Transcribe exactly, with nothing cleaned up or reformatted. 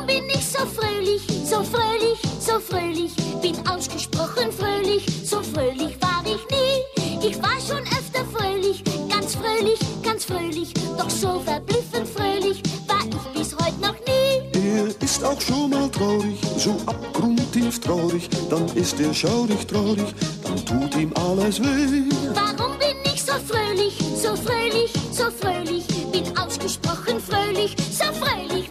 bin ich so fröhlich, so fröhlich, so fröhlich? Bin ausgesprochen fröhlich, so fröhlich war ich nie. Ich war schon öfter fröhlich, ganz fröhlich, ganz fröhlich. Doch so verblüffend fröhlich war ich bis heute noch nie. Er ist auch schon mal traurig, so abgrundtief traurig. Dann ist er schaurig traurig, dann tut ihm alles weh. Warum bin ich so fröhlich, so fröhlich, so fröhlich? Bin ausgesprochen fröhlich, so fröhlich